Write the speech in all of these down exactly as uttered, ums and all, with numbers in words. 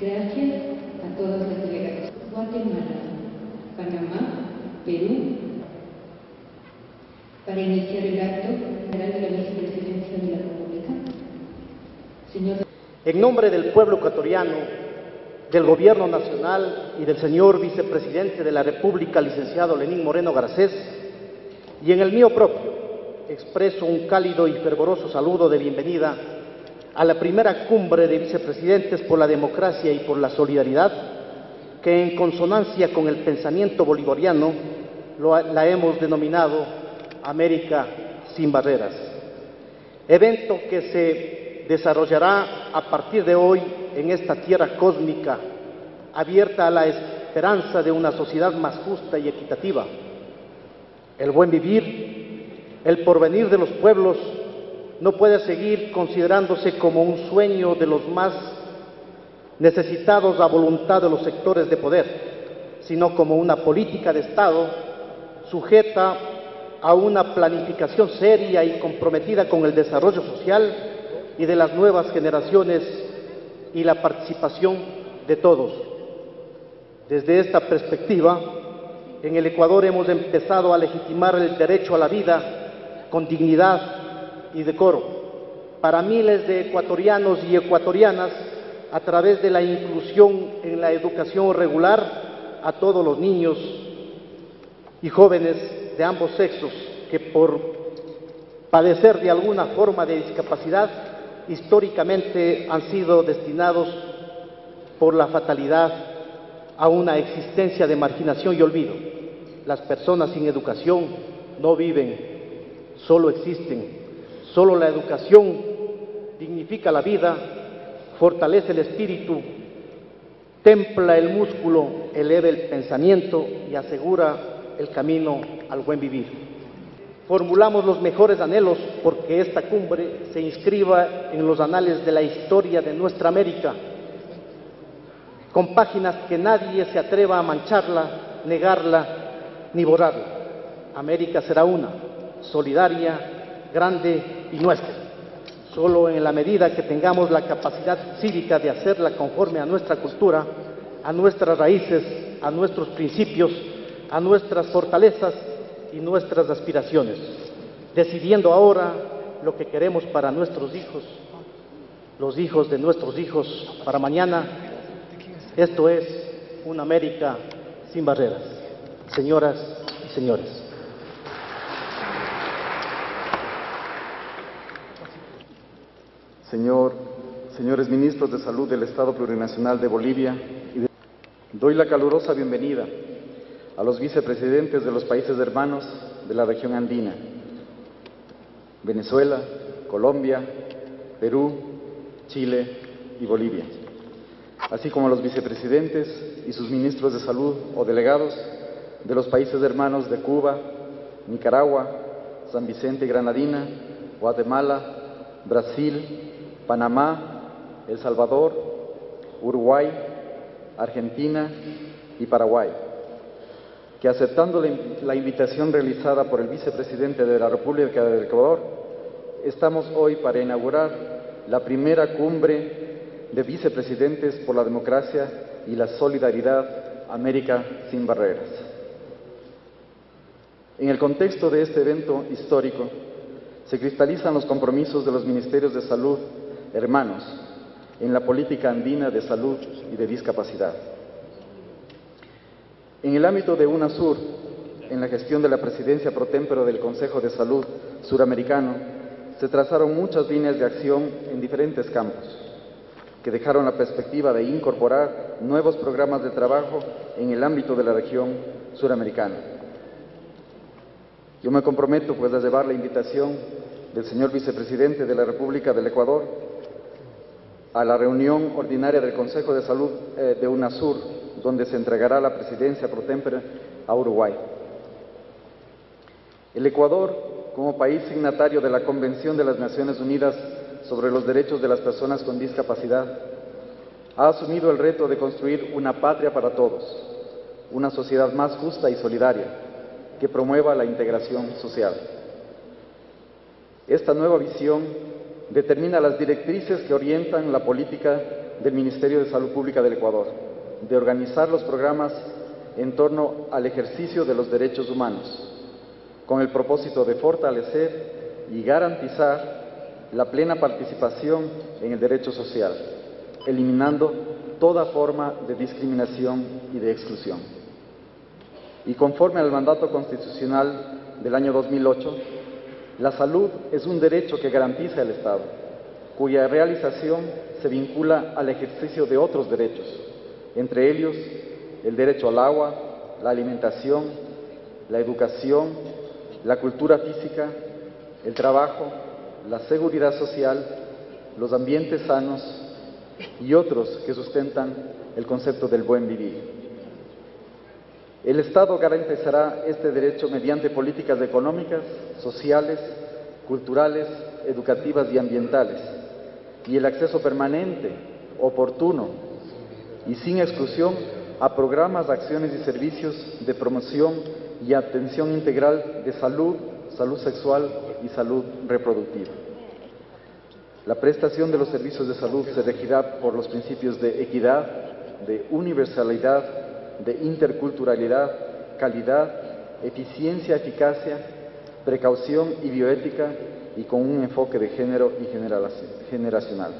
Gracias a todas las delegaciones. Guatemala, Panamá, Perú. Para iniciar el acto general de la Vicepresidencia de la República. Señor. En nombre del pueblo ecuatoriano, del Gobierno Nacional y del señor Vicepresidente de la República, licenciado Lenín Moreno Garcés, y en el mío propio, expreso un cálido y fervoroso saludo de bienvenida a la primera cumbre de vicepresidentes por la democracia y por la solidaridad, que en consonancia con el pensamiento bolivariano lo, la hemos denominado América sin barreras. Evento que se desarrollará a partir de hoy en esta tierra cósmica, abierta a la esperanza de una sociedad más justa y equitativa. El buen vivir, el porvenir de los pueblos, no puede seguir considerándose como un sueño de los más necesitados a voluntad de los sectores de poder, sino como una política de Estado sujeta a una planificación seria y comprometida con el desarrollo social y de las nuevas generaciones y la participación de todos. Desde esta perspectiva, en el Ecuador hemos empezado a legitimar el derecho a la vida con dignidad y decoro para miles de ecuatorianos y ecuatorianas a través de la inclusión en la educación regular a todos los niños y jóvenes de ambos sexos que por padecer de alguna forma de discapacidad históricamente han sido destinados por la fatalidad a una existencia de marginación y olvido. Las personas sin educación no viven, solo existen. Solo la educación dignifica la vida, fortalece el espíritu, templa el músculo, eleva el pensamiento y asegura el camino al buen vivir. Formulamos los mejores anhelos porque esta cumbre se inscriba en los anales de la historia de nuestra América, con páginas que nadie se atreva a mancharla, negarla ni borrarla. América será una, solidaria, grande y nuestra. Solo en la medida que tengamos la capacidad cívica de hacerla conforme a nuestra cultura, a nuestras raíces, a nuestros principios, a nuestras fortalezas y nuestras aspiraciones, decidiendo ahora lo que queremos para nuestros hijos, los hijos de nuestros hijos para mañana. Esto es una América sin barreras. Señoras y señores. Señor, señores ministros de Salud del Estado Plurinacional de Bolivia, y de... doy la calurosa bienvenida a los vicepresidentes de los países hermanos de la región andina, Venezuela, Colombia, Perú, Chile y Bolivia, así como a los vicepresidentes y sus ministros de salud o delegados de los países hermanos de Cuba, Nicaragua, San Vicente y Granadina, Guatemala, Brasil, Panamá, El Salvador, Uruguay, Argentina y Paraguay, que aceptando la invitación realizada por el vicepresidente de la República del Ecuador, estamos hoy para inaugurar la primera cumbre de vicepresidentes por la democracia y la solidaridad América sin barreras. En el contexto de este evento histórico, se cristalizan los compromisos de los ministerios de salud hermanos en la política andina de salud y de discapacidad. En el ámbito de UNASUR, en la gestión de la presidencia pro tempore del Consejo de Salud Suramericano, se trazaron muchas líneas de acción en diferentes campos, que dejaron la perspectiva de incorporar nuevos programas de trabajo en el ámbito de la región suramericana. Yo me comprometo pues a llevar la invitación del señor vicepresidente de la República del Ecuador a la reunión ordinaria del Consejo de Salud eh, de UNASUR, donde se entregará la presidencia pro tempore a Uruguay. El Ecuador, como país signatario de la Convención de las Naciones Unidas sobre los Derechos de las Personas con Discapacidad, ha asumido el reto de construir una patria para todos, una sociedad más justa y solidaria, que promueva la integración social. Esta nueva visión determina las directrices que orientan la política del Ministerio de Salud Pública del Ecuador, de organizar los programas en torno al ejercicio de los derechos humanos, con el propósito de fortalecer y garantizar la plena participación en el derecho social, eliminando toda forma de discriminación y de exclusión. Y conforme al mandato constitucional del año dos mil ocho, la salud es un derecho que garantiza el Estado, cuya realización se vincula al ejercicio de otros derechos, entre ellos el derecho al agua, la alimentación, la educación, la cultura física, el trabajo, la seguridad social, los ambientes sanos y otros que sustentan el concepto del buen vivir. El Estado garantizará este derecho mediante políticas económicas, sociales, culturales, educativas y ambientales, y el acceso permanente, oportuno y sin exclusión a programas, acciones y servicios de promoción y atención integral de salud, salud sexual y salud reproductiva. La prestación de los servicios de salud se regirá por los principios de equidad, de universalidad, de interculturalidad, calidad, eficiencia, eficacia, precaución y bioética, y con un enfoque de género y generacional.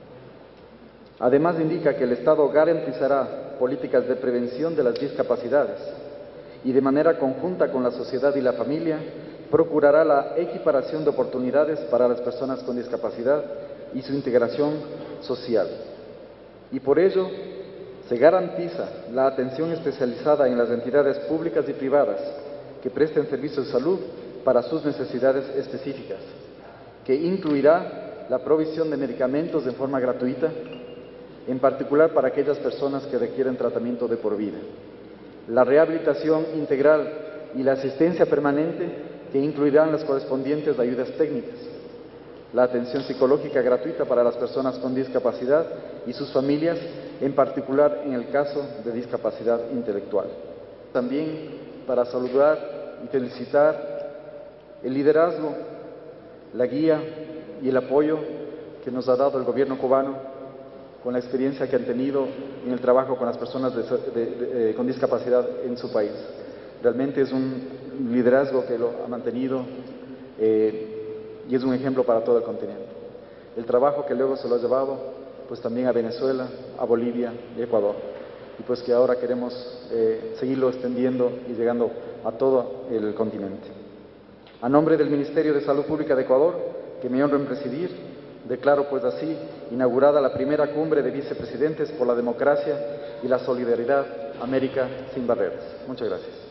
Además, indica que el Estado garantizará políticas de prevención de las discapacidades y, de manera conjunta con la sociedad y la familia, procurará la equiparación de oportunidades para las personas con discapacidad y su integración social. Y por ello, se garantiza la atención especializada en las entidades públicas y privadas que presten servicios de salud para sus necesidades específicas, que incluirá la provisión de medicamentos de forma gratuita, en particular para aquellas personas que requieren tratamiento de por vida, la rehabilitación integral y la asistencia permanente, que incluirán las correspondientes ayudas técnicas, la atención psicológica gratuita para las personas con discapacidad y sus familias, en particular en el caso de discapacidad intelectual. También para saludar y felicitar el liderazgo, la guía y el apoyo que nos ha dado el gobierno cubano con la experiencia que han tenido en el trabajo con las personas de, de, de, con discapacidad en su país. Realmente es un liderazgo que lo ha mantenido eh, y es un ejemplo para todo el continente. El trabajo que luego se lo ha llevado pues también a Venezuela, a Bolivia y Ecuador, y pues que ahora queremos eh, seguirlo extendiendo y llegando a todo el continente. A nombre del Ministerio de Salud Pública de Ecuador, que me honro en presidir, declaro pues así inaugurada la primera cumbre de vicepresidentes por la democracia y la solidaridad América sin barreras. Muchas gracias.